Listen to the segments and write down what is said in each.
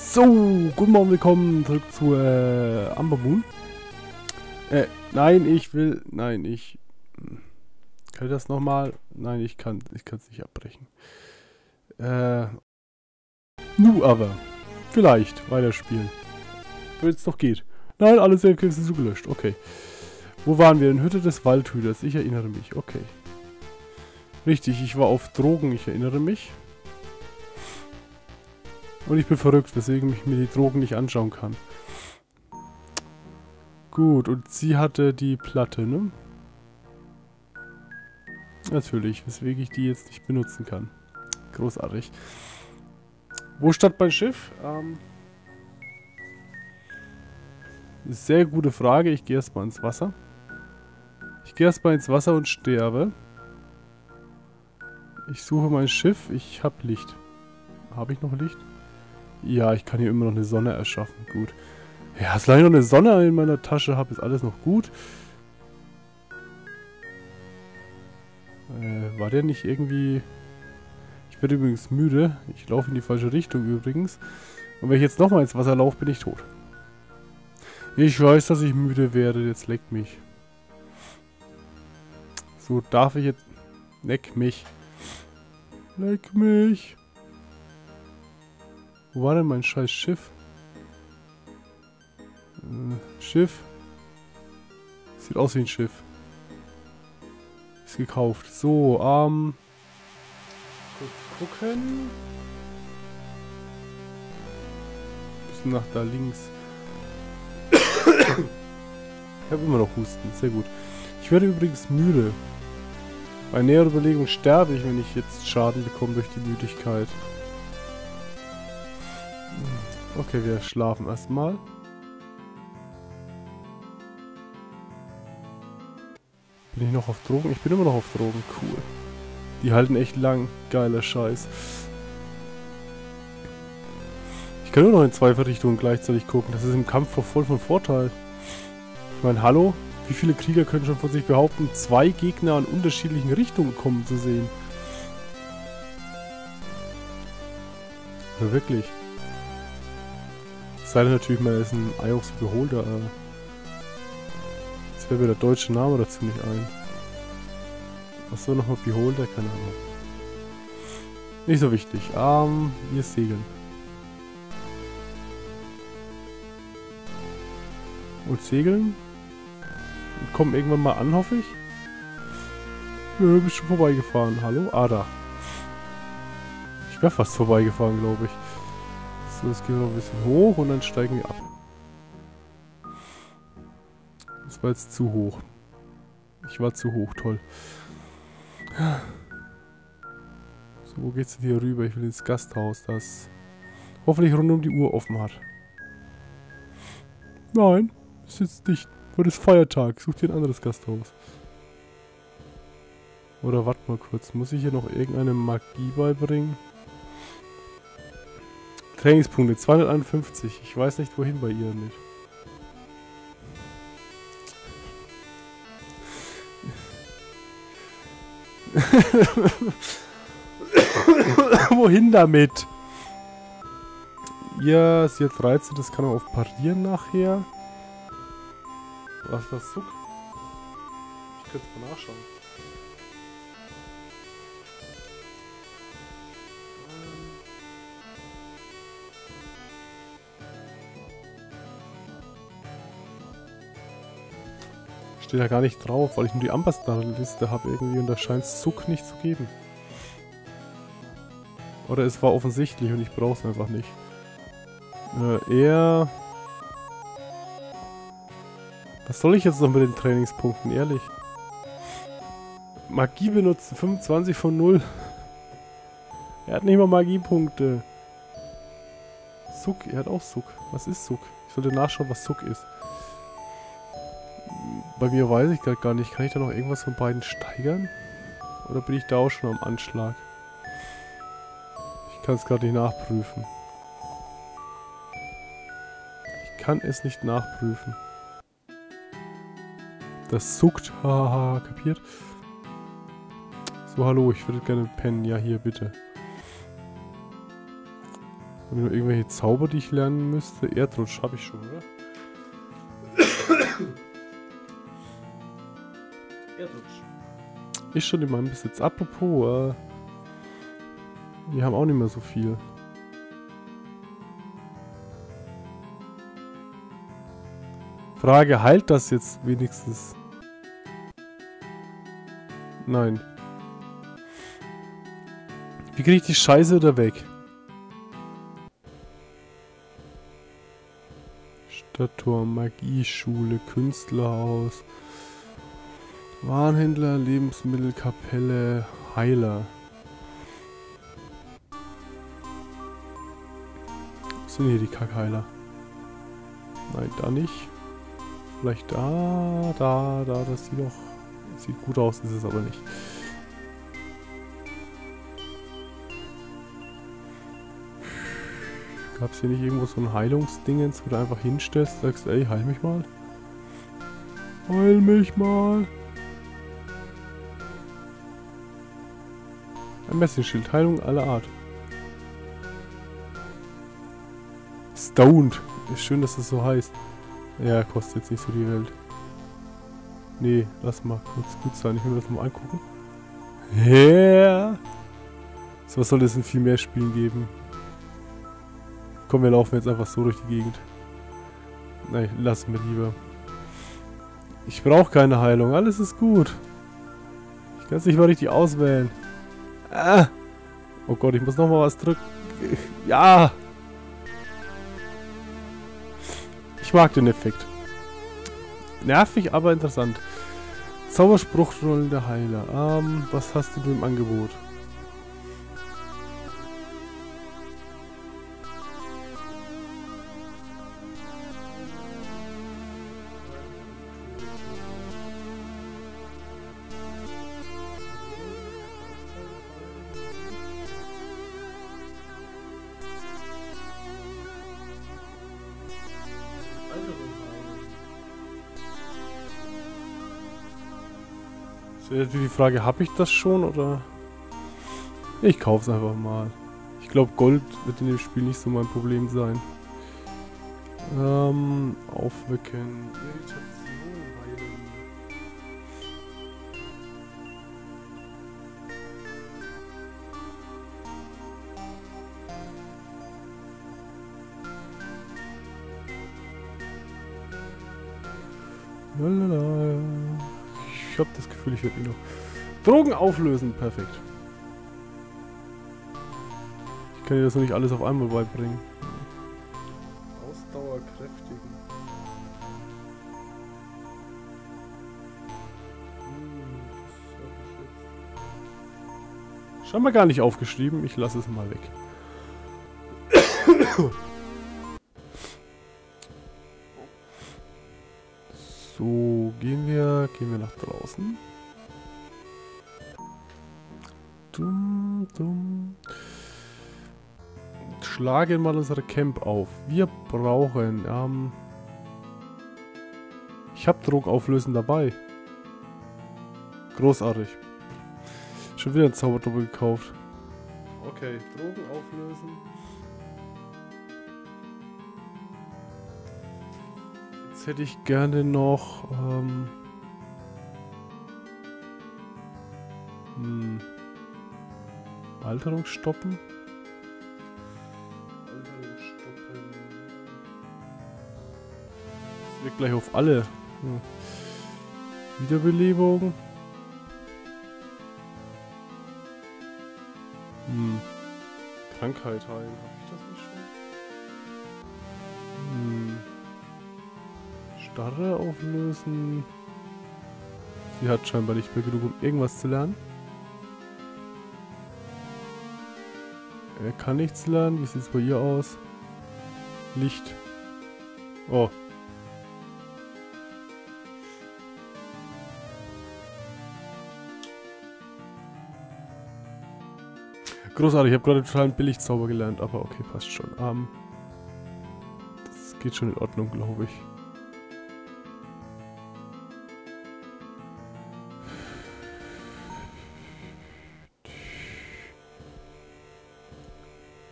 So, guten Morgen, willkommen zurück zu Amber Moon. Nein, kann ich das nochmal? Nein, ich kann es nicht abbrechen. Aber, vielleicht weiterspielen. Wenn es noch geht. Nein, alle Savegames sind so gelöscht, okay. Wo waren wir? In Hütte des Waldhüters, ich erinnere mich, okay. Richtig, ich war auf Drogen, ich erinnere mich. Und ich bin verrückt, weswegen ich mir die Drogen nicht anschauen kann. Gut, und sie hatte die Platte, ne? Natürlich, weswegen ich die jetzt nicht benutzen kann. Großartig. Wo stand mein Schiff? Sehr gute Frage. Ich gehe erstmal ins Wasser. Ich gehe erstmal ins Wasser und sterbe. Ich suche mein Schiff. Ich habe Licht. Habe ich noch Licht? Ja, ich kann hier immer noch eine Sonne erschaffen. Gut. Ja, solange ich noch eine Sonne in meiner Tasche habe, ist alles noch gut. War der nicht irgendwie... Ich werde übrigens müde. Ich laufe in die falsche Richtung übrigens. Und wenn ich jetzt nochmal ins Wasser laufe, bin ich tot. Ich weiß, dass ich müde werde. Jetzt leckt mich. So, darf ich jetzt... Leck mich. Leck mich. Wo war denn mein scheiß Schiff? Schiff. Sieht aus wie ein Schiff. Ist gekauft. So, kurz gucken. Bisschen nach da links. Ich habe immer noch Husten. Sehr gut. Ich werde übrigens müde. Bei näherer Überlegung sterbe ich, wenn ich jetzt Schaden bekomme durch die Müdigkeit. Okay, wir schlafen erstmal. Bin ich noch auf Drogen? Ich bin immer noch auf Drogen. Cool. Die halten echt lang. Geiler Scheiß. Ich kann nur noch in zwei Richtungen gleichzeitig gucken. Das ist im Kampf voll von Vorteil. Ich meine, hallo? Wie viele Krieger können schon von sich behaupten, zwei Gegner an unterschiedlichen Richtungen kommen zu sehen? Ja, wirklich. Es sei denn natürlich mal, ist ein Iox Beholder. Jetzt fällt mir der deutsche Name dazu nicht ein. Was war nochmal Beholder? Keine Ahnung. Nicht so wichtig. Wir segeln. Und segeln. Und kommen irgendwann mal an, hoffe ich. Nö, bist schon vorbeigefahren. Hallo? Ah, da. Ich wäre fast vorbeigefahren, glaube ich. So, jetzt gehen wir noch ein bisschen hoch und dann steigen wir ab. Das war jetzt zu hoch. Ich war zu hoch, toll. So, wo geht's denn hier rüber? Ich will ins Gasthaus, das hoffentlich rund um die Uhr offen hat. Nein, ist jetzt nicht. Heute ist Feiertag. Such dir ein anderes Gasthaus. Oder warte mal kurz. Muss ich hier noch irgendeine Magie beibringen? Trainingspunkte 251. Ich weiß nicht, wohin bei ihr nicht. Wohin damit? Ja, sie hat 13. Das kann auch auf Parieren nachher. Was ist das? Zuck? Ich könnte es mal nachschauen. Steht ja gar nicht drauf, weil ich nur die Ambassador-Liste habe irgendwie und da scheint es Zuck nicht zu geben. Oder es war offensichtlich und ich brauche es einfach nicht. Was soll ich jetzt noch mit den Trainingspunkten, ehrlich? Magie benutzen, 25 von 0. Er hat nicht mal Magiepunkte. Zuck, er hat auch Zuck. Was ist Zuck? Ich sollte nachschauen, was Zuck ist. Bei mir weiß ich gerade gar nicht. Kann ich da noch irgendwas von beiden steigern? Oder bin ich da auch schon am Anschlag? Ich kann es gerade nicht nachprüfen. Ich kann es nicht nachprüfen. Das zuckt. Hahaha, kapiert? So, hallo, ich würde gerne pennen. Ja, hier, bitte. Habe ich noch irgendwelche Zauber, die ich lernen müsste? Erdrutsch habe ich schon, oder? Erdrutsch. Ist schon in meinem Besitz. Apropos, wir haben auch nicht mehr so viel. Frage, heilt das jetzt wenigstens? Nein. Wie kriege ich die Scheiße wieder weg? Stadtturm, Magieschule, Künstlerhaus, Warenhändler, Lebensmittelkapelle, Heiler. Was sind hier die Kackheiler? Nein, da nicht. Vielleicht da, das sieht doch... Sieht gut aus, ist es aber nicht. Gab es hier nicht irgendwo so ein Heilungsdingens, wo du einfach hinstellst, sagst, ey, heil mich mal. Heil mich mal. Ein Messingschild, Heilung aller Art. Stoned. Ist schön, dass das so heißt. Ja, kostet jetzt nicht so die Welt. Nee, lass mal kurz gut sein. Ich will mir das mal angucken. Ja. So, was soll es in viel mehr Spielen geben? Komm, wir laufen jetzt einfach so durch die Gegend. Nein, lassen wir lieber. Ich brauche keine Heilung. Alles ist gut. Ich kann es nicht mal richtig auswählen. Ah. Oh Gott, ich muss nochmal was drücken. Ja. Ich mag den Effekt. Nervig, aber interessant. Zauberspruchrollen der Heiler. Was hast du im Angebot? Ist die Frage, habe ich das schon oder? Ich kaufe es einfach mal. Ich glaube, Gold wird in dem Spiel nicht so mein Problem sein. Aufwecken. Irritation heilen. Lalala. Ich habe das Gefühl, ich werde mich noch... Drogen auflösen, perfekt. Ich kann dir das noch nicht alles auf einmal beibringen. Ausdauer kräftigen. Scheinbar gar nicht aufgeschrieben, ich lasse es mal weg. So, gehen wir nach draußen. Schlagen mal unsere Camp auf. Wir brauchen, ich habe Drogenauflösen dabei. Großartig. Schon wieder ein Zauberdoppel gekauft. Okay, Drogen auflösen. Jetzt hätte ich gerne noch, Alterung stoppen. Das wirkt gleich auf alle. Wiederbelebung. Krankheit heilen. Habe ich das nicht schon? Starre auflösen. Sie hat scheinbar nicht mehr genug, um irgendwas zu lernen. Er kann nichts lernen. Wie sieht es bei ihr aus? Licht. Oh. Großartig, ich habe gerade total einen Billigzauber gelernt, aber okay, passt schon. Das geht schon in Ordnung, glaube ich.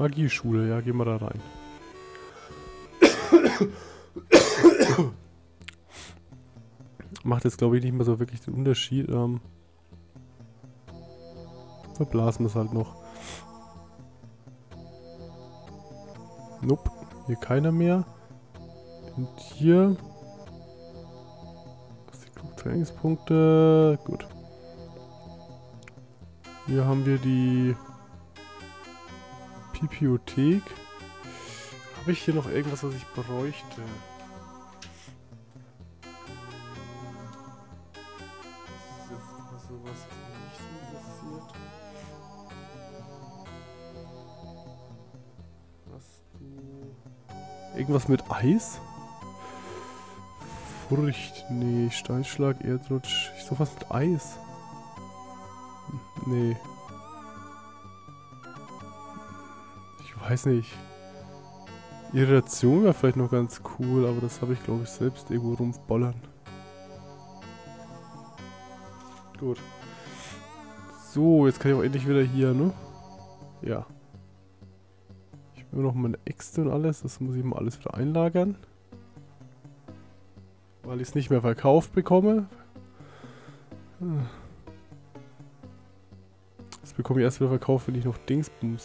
Magieschule, ja, gehen wir da rein. Macht jetzt, glaube ich, nicht mehr so wirklich den Unterschied. Verblasen wir es halt noch. Nope, hier keiner mehr. Und hier... Trainingspunkte. Gut. Hier haben wir die Bibliothek. Habe ich hier noch irgendwas, was ich bräuchte? Das ist jetzt mal sowas, was mich nicht so interessiert. Hast du... Irgendwas mit Eis? Furcht, nee, Steinschlag, Erdrutsch, sowas mit Eis. Nee. Ich weiß nicht. Irritation wäre vielleicht noch ganz cool, aber das habe ich, glaube ich, selbst irgendwo rumbollern. Gut. So, jetzt kann ich auch endlich wieder hier, ne? Ja. Ich habe immer noch meine Äxte und alles, das muss ich mal alles wieder einlagern. Weil ich es nicht mehr verkauft bekomme. Das bekomme ich erst wieder verkauft, wenn ich noch Dingsbums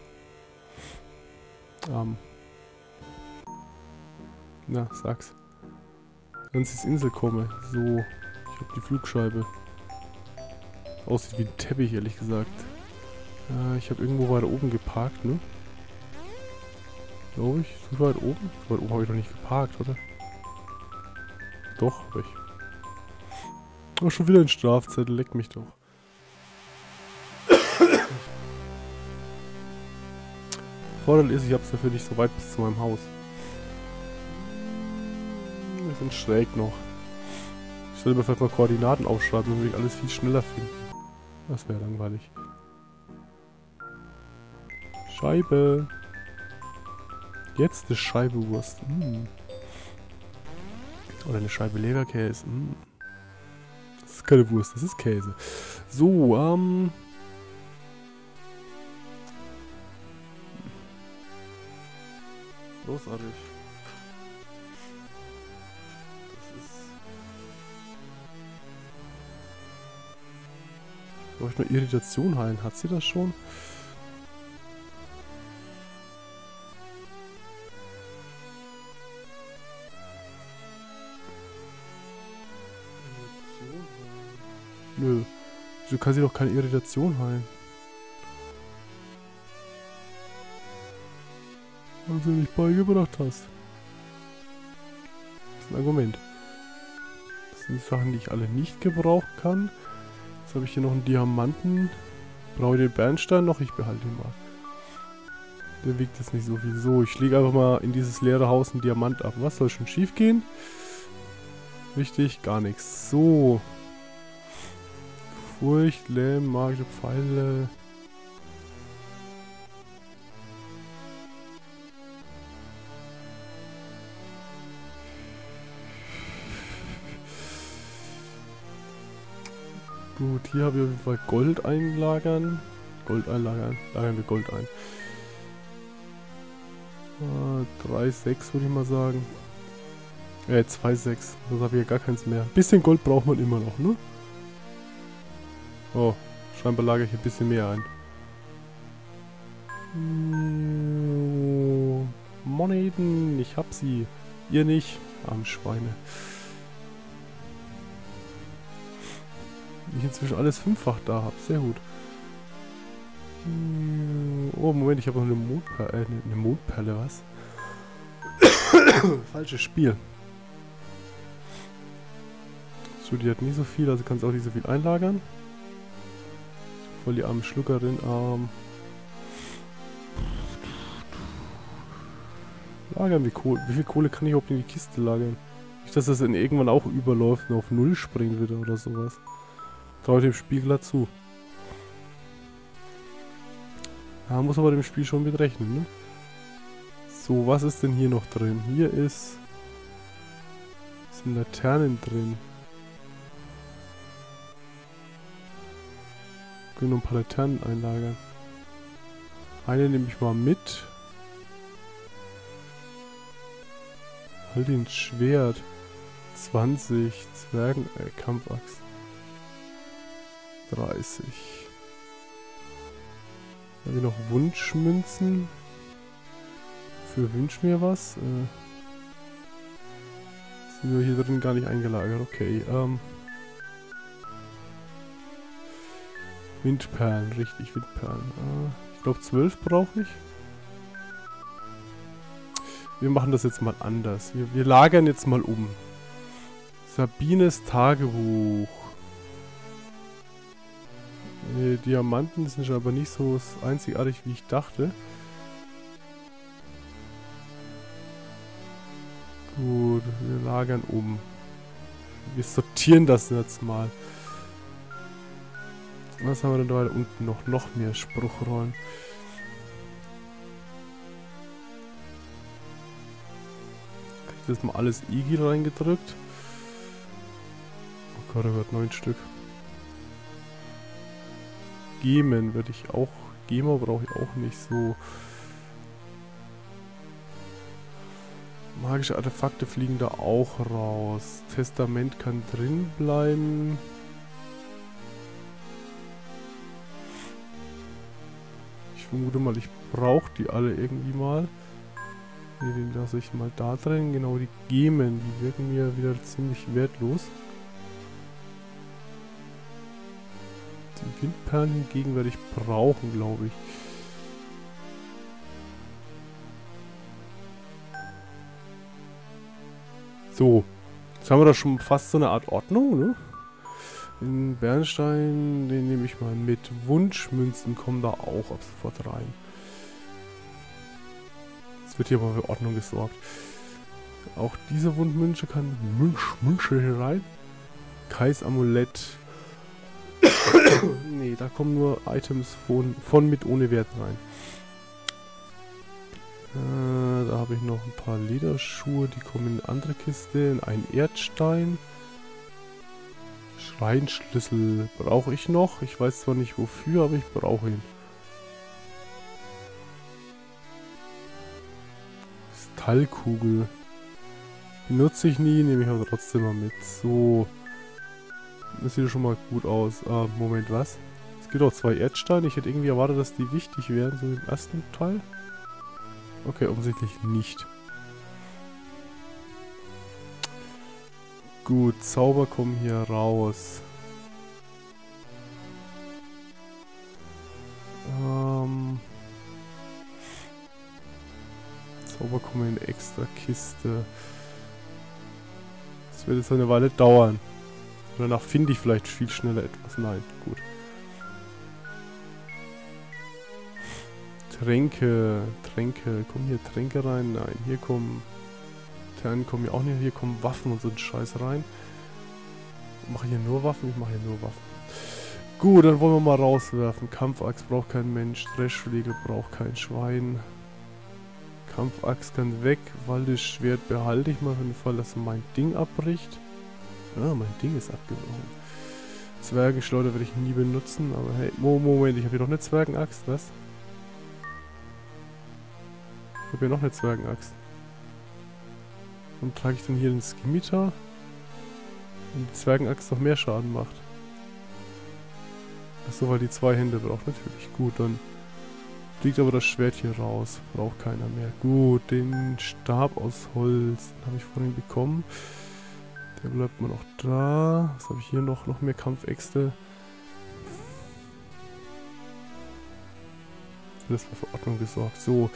na, sag's. Wenn ich ins Insel komme. So, ich habe die Flugscheibe. Aussieht wie ein Teppich, ehrlich gesagt. Ich habe irgendwo weiter oben geparkt, ne? Glaube ich. So weit oben? So weit oben habe ich noch nicht geparkt, oder? Doch, hab ich. Oh, schon wieder ein Strafzettel, leck mich doch. Vorteil ist, ich hab's dafür nicht so weit bis zu meinem Haus. Wir sind schräg noch. Ich sollte mir vielleicht mal Koordinaten aufschreiben, dann würde ich alles viel schneller finden. Das wäre langweilig. Scheibe. Jetzt eine Scheibe Wurst. Oder eine Scheibe Leberkäse. Das ist keine Wurst, das ist Käse. So, großartig. Das ist... Soll ich mal Irritation heilen? Hat sie das schon? Nö. Wieso kann sie doch keine Irritation heilen? Weil du nicht beigebracht hast. Das ist ein Argument. Das sind die Sachen, die ich alle nicht gebrauchen kann. Jetzt habe ich hier noch einen Diamanten. Brauche ich den Bernstein noch? Ich behalte ihn mal. Der wiegt jetzt nicht so viel. So, ich lege einfach mal in dieses leere Haus einen Diamant ab. Was soll schon schief gehen? Richtig, gar nichts. So. Furcht, Lähm, magische Pfeile. Gut, hier habe ich auf jeden Fall Gold einlagern. Gold einlagern. Lagern wir Gold ein. 3,6 würde ich mal sagen. 2,6. Das habe ich ja gar keins mehr. Ein bisschen Gold braucht man immer noch, ne? Oh, scheinbar lagere ich ein bisschen mehr ein. Moneten, ich hab sie. Ihr nicht. Arme Schweine. Ich inzwischen alles 5-fach da habe. Sehr gut. Oh, Moment, ich habe noch eine Mondperle. Eine Mondperle, was? Falsches Spiel. So, die hat nie so viel, also kannst auch nicht so viel einlagern. Voll die arme Schluckerin. Lagern wir Kohle. Wie viel Kohle kann ich überhaupt in die Kiste lagern? Nicht, dass das dann irgendwann auch überläuft und auf 0 springen wieder oder sowas. Traue dem Spiel glatt zu. Ja, muss aber dem Spiel schon mit rechnen, ne? So, was ist denn hier noch drin? Hier sind Laternen drin. Können noch ein paar Laternen einlagern. Eine nehme ich mal mit. Halt den Schwert. 20. Zwergen... Kampfaxt. 30. Dann haben wir noch Wunschmünzen. Für Wünsch mir was. Sind wir hier drin gar nicht eingelagert. Okay, Windperlen, richtig, Windperlen. Ich glaube 12 brauche ich. Wir machen das jetzt mal anders. Wir lagern jetzt mal um. Sabines Tagebuch. Diamanten sind aber nicht so einzigartig, wie ich dachte. Gut, wir lagern um. Wir sortieren das jetzt mal. Was haben wir denn da unten noch? Noch mehr Spruchrollen. Krieg ich das mal alles Igi reingedrückt? Oh Gott, 9 Stück. Gemen würde ich auch. Gema brauche ich auch nicht so. Magische Artefakte fliegen da auch raus. Testament kann drin bleiben. Ich vermute mal, ich brauche die alle irgendwie mal. Den lasse ich mal da drin. Genau, die Gemen, die wirken mir wieder ziemlich wertlos. Die Windperlen hingegen werde ich brauchen, glaube ich. So, jetzt haben wir da schon fast so eine Art Ordnung, ne? Den Bernstein, den nehme ich mal mit. Wunschmünzen kommen da auch ab sofort rein. Jetzt wird hier mal für Ordnung gesorgt. Auch diese Wundmünze kann Münze hier rein. Kais Amulett. Nee, da kommen nur Items von mit ohne Wert rein. Da habe ich noch ein paar Lederschuhe, die kommen in eine andere Kiste. Ein Erdstein. Schreinschlüssel brauche ich noch. Ich weiß zwar nicht wofür, aber ich brauche ihn. Kristallkugel. Benutze ich nie, nehme ich aber trotzdem mal mit. So. Das sieht schon mal gut aus. Moment, was? Es gibt auch 2 Erdsteine. Ich hätte irgendwie erwartet, dass die wichtig wären, so im ersten Teil. Okay, offensichtlich nicht. Gut, Zauber kommen hier raus. Zauber kommen in eine extra Kiste. Das wird jetzt eine Weile dauern. Danach finde ich vielleicht viel schneller etwas. Nein, gut. Tränke. Kommen hier Tränke rein? Nein, hier kommen... Ternen kommen hier auch nicht. Hier kommen Waffen und so ein Scheiß rein. Mache ich hier nur Waffen? Ich mache hier nur Waffen. Gut, dann wollen wir mal rauswerfen. Kampfaxt braucht kein Mensch. Dreschschläge braucht kein Schwein. Kampfaxt kann weg. Waldesschwert behalte ich mal für den Fall, dass mein Ding abbricht. Ah, mein Ding ist abgebrochen. Zwergenschleuder werde ich nie benutzen, aber hey, Moment, ich habe hier noch eine Zwergenaxt, was? Ich habe hier noch eine Zwergenaxt. Und trage ich dann hier den Skimitar? Und die Zwergenaxt noch mehr Schaden macht. Achso, weil die 2 Hände braucht, natürlich. Gut, dann fliegt aber das Schwert hier raus. Braucht keiner mehr. Gut, den Stab aus Holz, den habe ich vorhin bekommen. Der bleibt mal noch da. Was habe ich hier noch? Noch mehr Kampfäxte. Das war für Ordnung gesorgt. So.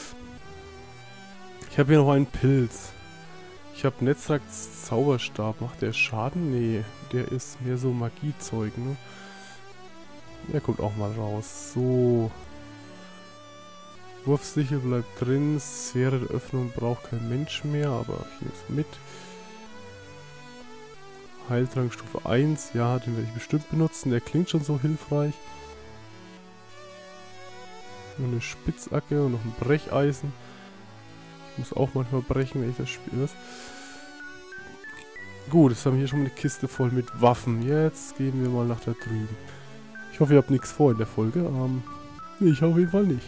Ich habe hier noch einen Pilz. Ich habe Netzracks Zauberstab. Macht der Schaden? Nee. Der ist mehr so Magiezeug, ne? Der kommt auch mal raus. So. Wurfsichel bleibt drin. Sphäre der Öffnung braucht kein Mensch mehr, aber ich nehme es mit. Heiltrank Stufe 1, ja, den werde ich bestimmt benutzen. Der klingt schon so hilfreich. Und eine Spitzhacke und noch ein Brecheisen. Ich muss auch manchmal brechen, wenn ich das spiele. Gut, jetzt haben wir hier schon eine Kiste voll mit Waffen. Jetzt gehen wir mal nach da drüben. Ich hoffe, ihr habt nichts vor in der Folge. Ich auf jeden Fall nicht.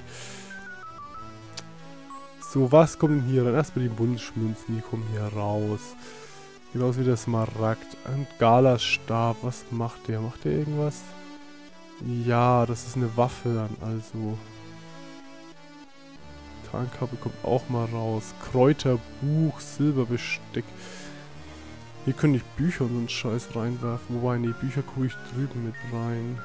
So, was kommt denn hier rein? Erstmal die Wunschmünzen, die kommen hier raus. Genauso wie der Smaragd. Ein Galastab, was macht der? Macht der irgendwas? Ja, das ist eine Waffe dann, also. Tarnkappe kommt auch mal raus. Kräuterbuch, Silberbesteck. Hier könnte ich Bücher und so einen Scheiß reinwerfen. Wobei, nee, Bücher gucke ich drüben mit rein.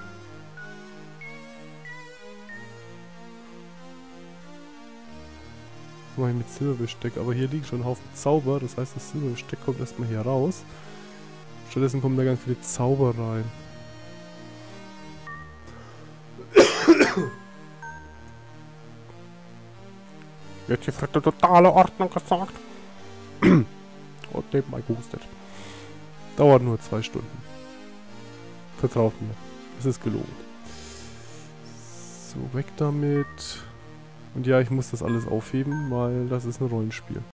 Wobei mit Silberbesteck. Aber hier liegt schon ein Haufen Zauber. Das heißt, das Silberbesteck kommt erstmal hier raus. Stattdessen kommen da ganz viele Zauber rein. Jetzt hier für die totale Ordnung gesagt. Und nebenbei gehustet. Dauert nur 2 Stunden. Vertraut mir. Es ist gelohnt. So, weg damit. Und ja, ich muss das alles aufheben, weil das ist ein Rollenspiel.